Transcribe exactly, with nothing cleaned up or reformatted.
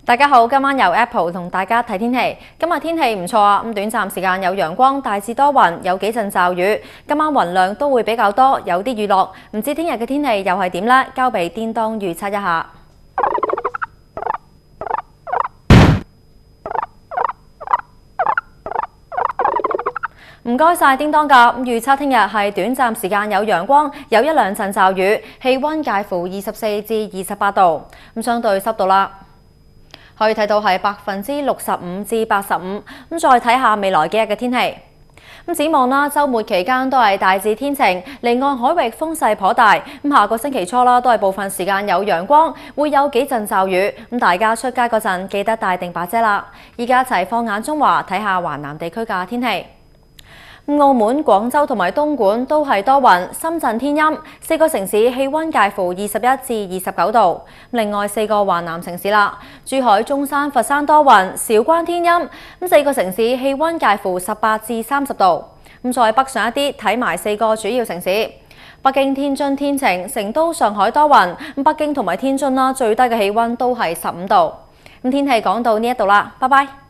大家好，今晚由 Apple 同大家睇天氣。今日天氣唔錯啊，咁短暫時間有陽光，大致多雲，有幾陣驟雨。今晚雲量都會比較多，有啲雨落。唔知聽日嘅天氣又係點呢？交俾叮當預測一下。唔該晒叮當㗎，預測聽日係短暫時間有陽光，有一兩陣驟雨，氣温介乎二十四至二十八度。咁相對濕度啦，可以睇到係百分之六十五至八十五。咁再睇下未來幾日嘅天氣。咁展望啦，週末期間都係大致天晴，離岸海域風勢頗大。咁下個星期初啦，都係部分時間有陽光，會有幾陣驟雨。咁大家出街嗰陣記得帶定把遮啦。依家一齊放眼中華，睇下華南地區嘅天氣。澳門、廣州同埋東莞都係多雲，深圳天陰，四個城市氣温介乎二十一至二十九度。另外四個華南城市啦，珠海、中山、佛山多雲，韶關天陰。咁四個城市氣温介乎十八至三十度。咁再北上一啲，睇埋四個主要城市，北京、天津天晴，成都、上海多雲。咁北京同埋天津啦，最低嘅氣温都係十五度。咁天氣講到呢一度啦，拜拜。